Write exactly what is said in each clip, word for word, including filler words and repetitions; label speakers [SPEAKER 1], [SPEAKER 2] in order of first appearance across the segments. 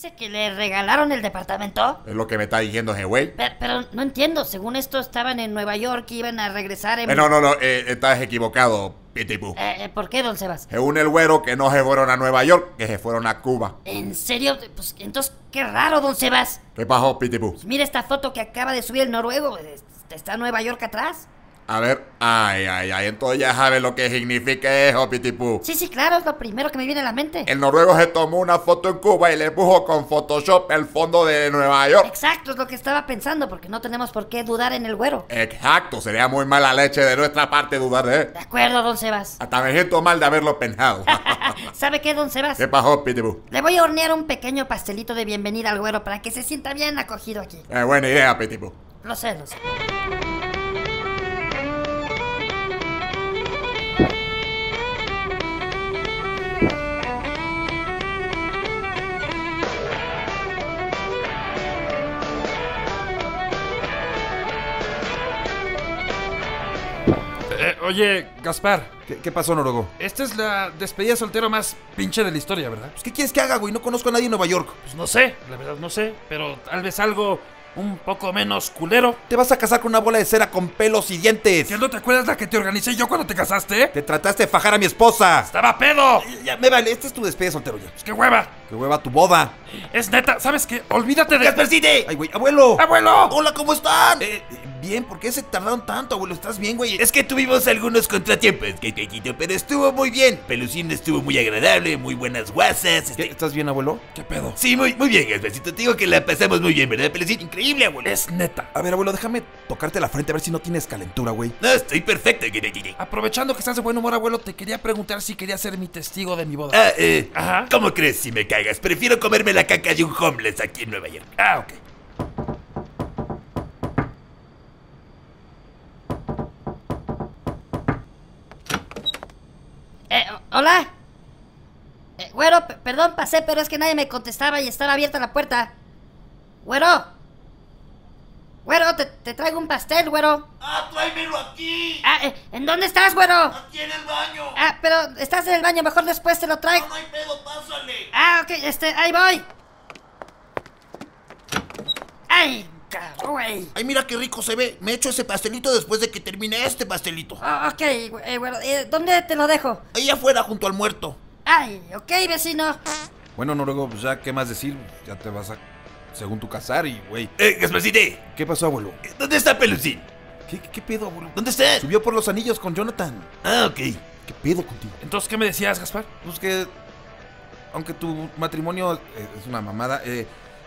[SPEAKER 1] ¿Dice que le regalaron el departamento?
[SPEAKER 2] Es lo que me está diciendo ese güey.
[SPEAKER 1] Pero, pero no entiendo, según esto estaban en Nueva York y iban a regresar en...
[SPEAKER 2] Eh, no, no, no, eh, estás equivocado, Pitipú.
[SPEAKER 1] Eh, eh, ¿Por qué, don Sebas?
[SPEAKER 2] Según el güero, que no se fueron a Nueva York, que se fueron a Cuba.
[SPEAKER 1] ¿En serio? Pues entonces, qué raro, don Sebas.
[SPEAKER 2] ¿Qué pasó, Pitipú?
[SPEAKER 1] Pues mira esta foto que acaba de subir el noruego. ¿Está Nueva York atrás?
[SPEAKER 2] A ver, ay, ay, ay, entonces ya sabes lo que significa eso, Pitipú.
[SPEAKER 1] Sí, sí, claro, es lo primero que me viene a la mente.
[SPEAKER 2] El noruego se tomó una foto en Cuba y le puso con Photoshop el fondo de Nueva York.
[SPEAKER 1] Exacto, es lo que estaba pensando, porque no tenemos por qué dudar en el güero.
[SPEAKER 2] Exacto, sería muy mala leche de nuestra parte dudar de él.
[SPEAKER 1] De acuerdo, don Sebas.
[SPEAKER 2] Hasta me siento mal de haberlo pensado.
[SPEAKER 1] ¿Sabe qué, don Sebas?
[SPEAKER 2] ¿Qué pasó, Pitipú?
[SPEAKER 1] Le voy a hornear un pequeño pastelito de bienvenida al güero para que se sienta bien acogido aquí.
[SPEAKER 2] Eh, buena idea, Pitipú.
[SPEAKER 1] Lo sé, lo sé.
[SPEAKER 3] Eh, oye, Gaspar,
[SPEAKER 4] ¿Qué, qué pasó, noruego?
[SPEAKER 3] esta es la despedida soltero más pinche de la historia, ¿verdad?
[SPEAKER 4] Pues, ¿qué quieres que haga, güey? No conozco a nadie en Nueva York.
[SPEAKER 3] Pues no sé, la verdad no sé, pero tal vez algo un poco menos culero.
[SPEAKER 4] Te vas a casar con una bola de cera con pelos y dientes.
[SPEAKER 3] ¿Que no te acuerdas la que te organicé yo cuando te casaste?
[SPEAKER 4] Te trataste de fajar a mi esposa.
[SPEAKER 3] ¡Estaba pedo!
[SPEAKER 4] Ya, ya, me vale, esta es tu despedida soltero ya.
[SPEAKER 3] Pues qué hueva.
[SPEAKER 4] Que hueva tu boda.
[SPEAKER 3] Es neta, ¿sabes qué? Olvídate de...
[SPEAKER 4] ¡Gaspercite! ¡Ay, güey! ¡Abuelo!
[SPEAKER 3] ¡Abuelo!
[SPEAKER 4] ¡Hola, ¿cómo están? Eh, eh, bien, ¿por qué se tardaron tanto, abuelo? ¿Estás bien, güey? Es que tuvimos algunos contratiempos, Gaitecito, pero estuvo muy bien. Pelusín estuvo muy agradable, muy buenas guasas. Este... ¿Estás bien, abuelo?
[SPEAKER 3] ¿Qué pedo?
[SPEAKER 4] Sí, muy, muy bien, Gaspercito. Te digo que la pasamos muy bien, ¿verdad, Pelusín? Increíble, abuelo.
[SPEAKER 3] Es neta.
[SPEAKER 4] A ver, abuelo, déjame tocarte la frente a ver si no tienes calentura, güey.
[SPEAKER 5] No, estoy perfecto, Gaitecito.
[SPEAKER 3] Aprovechando que estás de buen humor, abuelo, te quería preguntar si querías ser mi testigo de mi boda.
[SPEAKER 5] Ah, eh,
[SPEAKER 3] Ajá.
[SPEAKER 5] ¿Cómo crees si me cagas? Prefiero comerme la caca de un homeless aquí en Nueva York.
[SPEAKER 3] Ah, ok.
[SPEAKER 1] Eh, ¿hola? Eh, güero, p- perdón, pasé, pero es que nadie me contestaba y estaba abierta la puerta. Güero. Güero, te, te traigo un pastel, güero.
[SPEAKER 5] ¡Ah, tráemelo aquí!
[SPEAKER 1] Ah, eh, ¿en dónde estás, güero?
[SPEAKER 5] ¡Aquí en el baño!
[SPEAKER 1] Ah, pero estás en el baño, mejor después te lo traigo.
[SPEAKER 5] No hay pedo, pásale.
[SPEAKER 1] Ah, ok, este, ahí voy. Ay, cabrón, güey.
[SPEAKER 5] Ay, mira qué rico se ve. Me echo ese pastelito después de que termine este pastelito.
[SPEAKER 1] Oh, ok, güey, eh, güero, eh, ¿dónde te lo dejo?
[SPEAKER 5] Ahí afuera, junto al muerto.
[SPEAKER 1] Ay, ok, vecino.
[SPEAKER 4] Bueno, noruego, pues ya, ¿qué más decir? Ya te vas a, según tu casar y, güey.
[SPEAKER 5] Eh, Gasparcito,
[SPEAKER 4] ¿Qué pasó, abuelo?
[SPEAKER 5] ¿dónde está Pelusín?
[SPEAKER 4] ¿Qué, qué, qué pedo, abuelo?
[SPEAKER 5] ¿Dónde está?
[SPEAKER 4] Subió por los anillos con Jonathan.
[SPEAKER 5] Ah, ok.
[SPEAKER 4] ¿Qué pedo contigo?
[SPEAKER 3] Entonces, ¿qué me decías, Gaspar?
[SPEAKER 4] Pues que, aunque tu matrimonio eh, es una mamada, eh,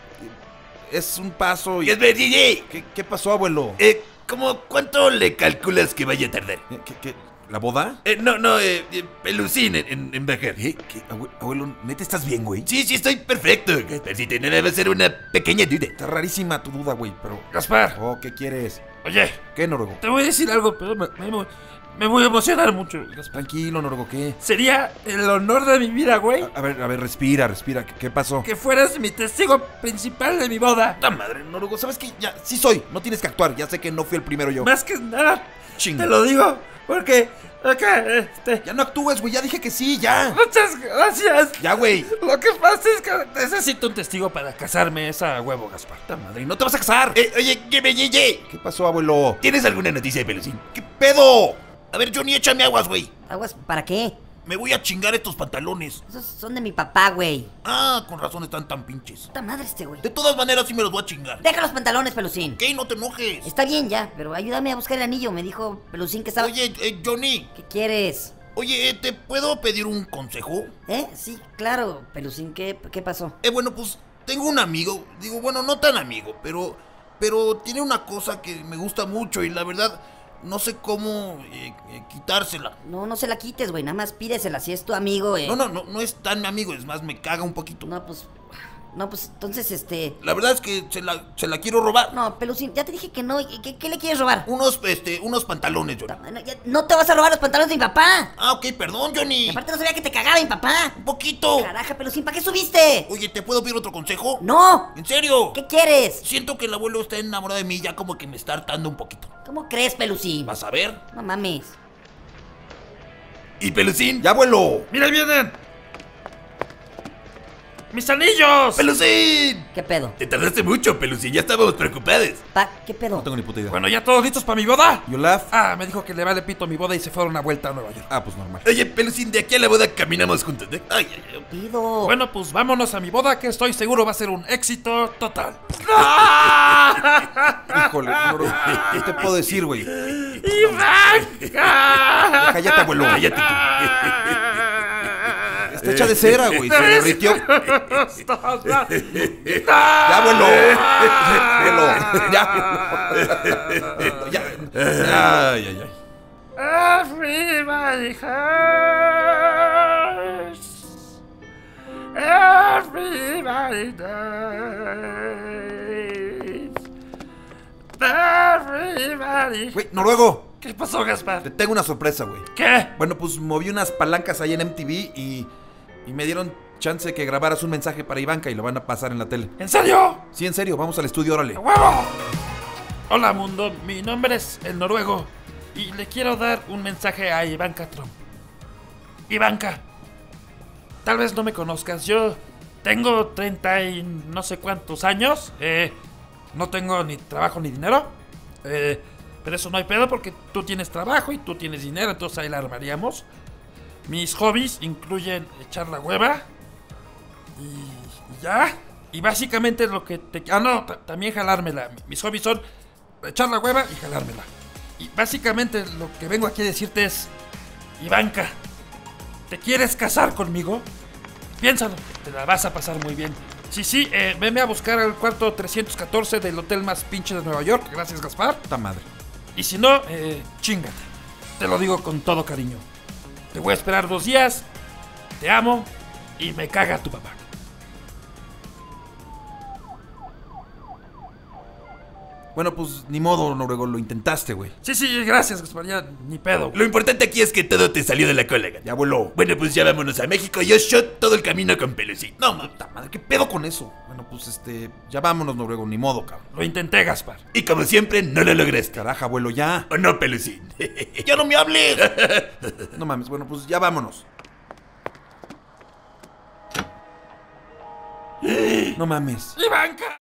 [SPEAKER 4] es un paso y...
[SPEAKER 5] Gasparito,
[SPEAKER 4] ¿Qué, qué pasó, abuelo?
[SPEAKER 5] eh, ¿cómo cuánto le calculas que vaya a tardar?
[SPEAKER 4] Eh, ¿Qué, qué, ¿La boda?
[SPEAKER 5] Eh, no, no, eh, eh, Pelusín en, en, en bajar.
[SPEAKER 4] ¿Qué? ¿Qué? Abue- Abuelo, ¿neta estás bien, güey?
[SPEAKER 5] Sí, sí, estoy perfecto, Gasparito. No debe ser una pequeña duda.
[SPEAKER 4] Está rarísima tu duda, güey, pero...
[SPEAKER 3] Gaspar,
[SPEAKER 4] Oh, ¿qué quieres?
[SPEAKER 3] oye,
[SPEAKER 4] ¿Qué, noruego?
[SPEAKER 3] te voy a decir algo, pero me, me, me voy a emocionar mucho, Gaspar.
[SPEAKER 4] Tranquilo, noruego, ¿qué?
[SPEAKER 3] Sería el honor de mi vida, güey,
[SPEAKER 4] A, a ver, a ver, respira, respira. ¿Qué, qué pasó?
[SPEAKER 3] que fueras mi testigo principal de mi boda.
[SPEAKER 4] ¡La madre, noruego! ¿Sabes qué? Ya, sí soy. No tienes que actuar. Ya sé que no fui el primero yo.
[SPEAKER 3] Más que nada,
[SPEAKER 4] Chinga.
[SPEAKER 3] te lo digo, porque acá, este...
[SPEAKER 4] Ya no actúes, güey. Ya dije que sí, ya.
[SPEAKER 3] Muchas gracias.
[SPEAKER 4] Ya, güey.
[SPEAKER 3] Lo que pasa es que necesito un testigo para casarme, esa huevo, Gaspar.
[SPEAKER 4] ¡La madre! ¡No te vas a casar!
[SPEAKER 5] Eh, oye, que me llegue.
[SPEAKER 4] ¿Qué pasó, abuelo?
[SPEAKER 5] ¿Tienes alguna noticia de Pelusín?
[SPEAKER 4] ¿Qué pedo?
[SPEAKER 5] A ver, Johnny, échame aguas, güey.
[SPEAKER 1] ¿Aguas para qué?
[SPEAKER 5] Me voy a chingar estos pantalones.
[SPEAKER 1] Esos son de mi papá, güey.
[SPEAKER 5] Ah, con razón están tan pinches.
[SPEAKER 1] Puta madre este, güey.
[SPEAKER 5] De todas maneras, sí me los voy a chingar.
[SPEAKER 1] Deja los pantalones, Pelusín.
[SPEAKER 5] Ok, no te enojes.
[SPEAKER 1] Está bien ya, pero ayúdame a buscar el anillo. Me dijo Pelusín que estaba...
[SPEAKER 5] Oye, eh, Johnny.
[SPEAKER 1] ¿Qué quieres?
[SPEAKER 5] Oye, eh, ¿te puedo pedir un consejo?
[SPEAKER 1] ¿Eh? Sí, claro, Pelusín. ¿Qué, qué pasó?
[SPEAKER 5] Eh, bueno, pues tengo un amigo. Digo, bueno, no tan amigo, pero... Pero tiene una cosa que me gusta mucho y la verdad... No sé cómo eh, eh, quitársela.
[SPEAKER 1] No, no se la quites, güey. Nada más pídesela. Si es tu amigo, eh.
[SPEAKER 5] No, no, no, no es tan mi amigo, es más, me caga un poquito.
[SPEAKER 1] No, pues... No, pues entonces, este...
[SPEAKER 5] La verdad es que se la, se la quiero robar.
[SPEAKER 1] No, Pelusín, ya te dije que no. ¿Qué, qué le quieres robar?
[SPEAKER 5] Unos, este, unos pantalones, Johnny.
[SPEAKER 1] No, ya- no te vas a robar los pantalones de mi papá.
[SPEAKER 5] Ah, ok, perdón,
[SPEAKER 1] Y
[SPEAKER 5] Johnny.
[SPEAKER 1] aparte no sabía que te cagaba mi papá.
[SPEAKER 5] Un poquito.
[SPEAKER 1] Caraja, Pelusín, ¿para qué subiste?
[SPEAKER 5] Oye, ¿te puedo pedir otro consejo?
[SPEAKER 1] No.
[SPEAKER 5] ¿En serio?
[SPEAKER 1] ¿Qué quieres?
[SPEAKER 5] Siento que el abuelo está enamorado de mí, ya como que me está hartando un poquito.
[SPEAKER 1] ¿Cómo crees, Pelusín?
[SPEAKER 5] ¿Vas a ver?
[SPEAKER 1] No mames.
[SPEAKER 5] ¿Y Pelusín?
[SPEAKER 4] ¡Ya, abuelo!
[SPEAKER 3] ¡Mira, ahí vienen! ¡Mis anillos!
[SPEAKER 4] ¡Pelusín!
[SPEAKER 1] ¿Qué pedo?
[SPEAKER 4] Te tardaste mucho, Pelusín, ya estábamos preocupados.
[SPEAKER 1] Pa, ¿qué pedo?
[SPEAKER 6] No tengo ni puta idea.
[SPEAKER 3] Bueno, ¿ya todos listos para mi boda?
[SPEAKER 6] ¿You laugh?
[SPEAKER 3] Ah, me dijo que le vale pito a mi boda y se fueron una vuelta a Nueva York.
[SPEAKER 6] Ah, pues normal.
[SPEAKER 4] Oye, Pelusín, de aquí a la boda caminamos juntos, ¿eh? Ay, ay, ay.
[SPEAKER 1] Pido.
[SPEAKER 3] Bueno, pues vámonos a mi boda, que estoy seguro va a ser un éxito total.
[SPEAKER 6] Híjole, Noro, ¿qué te puedo decir, güey?
[SPEAKER 3] ¡Ivanka!
[SPEAKER 6] Cállate, abuelo.
[SPEAKER 4] Cállate tú.
[SPEAKER 6] Está hecha de cera, güey. Se derritió.
[SPEAKER 3] ¡Ya,
[SPEAKER 6] Ya, abuelo. Abuelo. Ya. Ya.
[SPEAKER 4] Ay, ay, ay.
[SPEAKER 3] Everybody hurts. Everybody dies. Everybody.
[SPEAKER 6] Güey, Noruego.
[SPEAKER 3] ¿Qué pasó, Gaspar?
[SPEAKER 6] Te tengo una sorpresa, güey.
[SPEAKER 3] ¿Qué?
[SPEAKER 6] Bueno, pues moví unas palancas ahí en M T V y, y me dieron chance de que grabaras un mensaje para Ivanka y lo van a pasar en la tele.
[SPEAKER 3] ¿En serio?
[SPEAKER 6] Sí, en serio, vamos al estudio, órale.
[SPEAKER 3] ¡A huevo! Hola, mundo. Mi nombre es el Noruego y le quiero dar un mensaje a Ivanka Trump. Ivanka, tal vez no me conozcas. Yo tengo treinta y no sé cuántos años. Eh, no tengo ni trabajo ni dinero. Eh, pero eso no hay pedo porque tú tienes trabajo y tú tienes dinero, entonces ahí la armaríamos. Mis hobbies incluyen echar la hueva y, y ya. Y básicamente lo que te... Ah, no, ta- también jalármela. Mis hobbies son echar la hueva y jalármela. Y básicamente lo que vengo aquí a decirte es... Ivanka, ¿te quieres casar conmigo? Piénsalo, te la vas a pasar muy bien. Sí, sí, eh, venme a buscar al cuarto trescientos catorce del hotel más pinche de Nueva York. Gracias, Gaspar.
[SPEAKER 6] Puta madre.
[SPEAKER 3] Y si no, eh, chingate. Te lo digo con todo cariño. Te voy a esperar dos días. Te amo. Y me caga tu papá.
[SPEAKER 6] Bueno, pues ni modo, Noruego, lo intentaste, güey.
[SPEAKER 3] Sí, sí, gracias, Gaspar. Ya ni pedo.
[SPEAKER 4] Lo importante aquí es que todo te salió de la cola, gato.
[SPEAKER 6] Ya, abuelo.
[SPEAKER 4] Bueno, pues ya vámonos a México. Yo shot todo el camino con Pelusín.
[SPEAKER 6] No, puta madre, ¿qué pedo con eso? Bueno, pues este, ya vámonos, Noruego, ni modo, cabrón.
[SPEAKER 3] Lo intenté, Gaspar.
[SPEAKER 4] Y como siempre, no lo lograste.
[SPEAKER 6] Caraja, abuelo, ya.
[SPEAKER 4] ¿O no, Pelusín? ¡Ya no me hables!
[SPEAKER 6] No mames, bueno, pues ya vámonos. No mames.
[SPEAKER 3] ¡Ivanka!